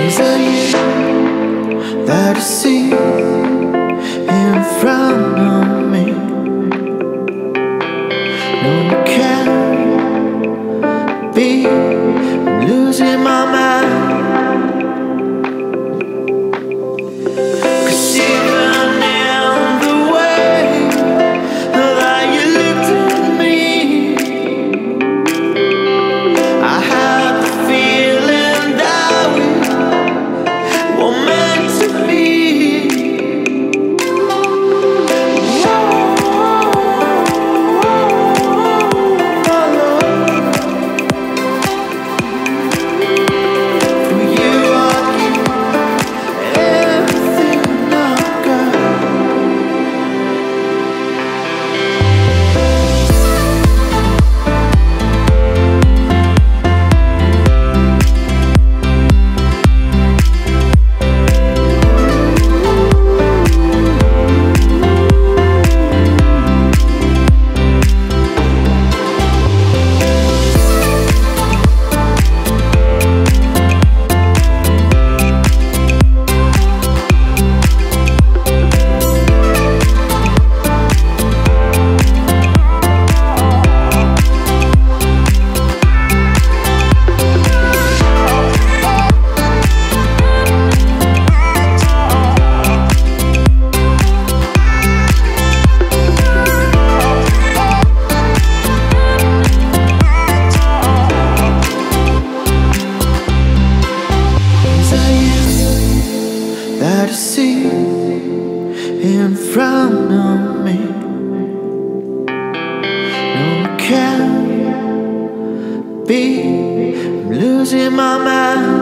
Is it you that I see in front of me? No, it can't be. I'm losing my mind. 'Cause even in the way that you looked at me, I had the feeling that we were meant to be. For you, I'd give everything I've got. Is that you that I see in front of me? No, it can't be. I'm losing my mind.